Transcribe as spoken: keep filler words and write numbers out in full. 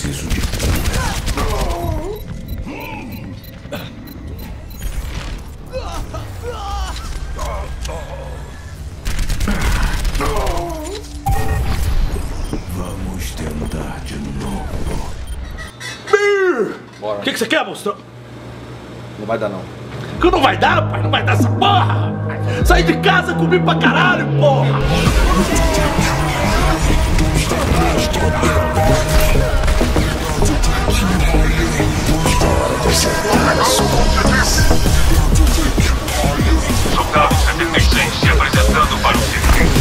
preciso de cura. Vamos tentar de novo. Bora. O que que você quer, monstro? Não vai dar, não. Que não vai dar, pai? Não vai dar essa porra! Saí de casa, comi pra caralho, porra! Soldado setenta e seis se apresentando para o serviço.